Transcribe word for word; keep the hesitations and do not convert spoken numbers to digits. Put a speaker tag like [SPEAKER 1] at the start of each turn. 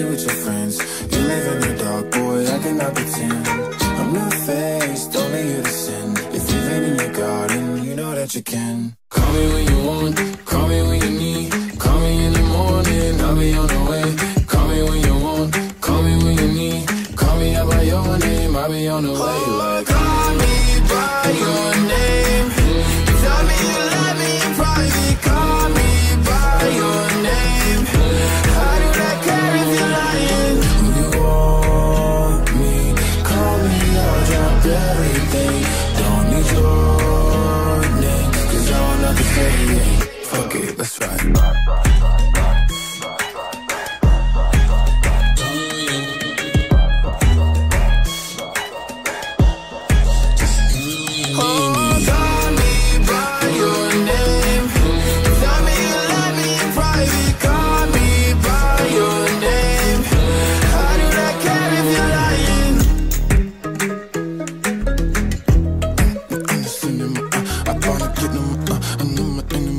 [SPEAKER 1] me with your friends. You live in the dark, boy, I cannot pretend. I'm not faced, only you to sin. If you've been in your garden, you know that you can. Call me when you want, call me when you need. Call me in the morning, I'll be on the way. Call me when you want, call me when you need. Call me out by your name, I'll be on the way. Like, call me by your name. Tell me you love me in private. Call me by your name. I do not care if you're lying. When you want me, call me, I'll drop everything. Don't need your name, cause I want nothing to say. Fuck it, let's ride. I wanna get them, uh, and them, and them.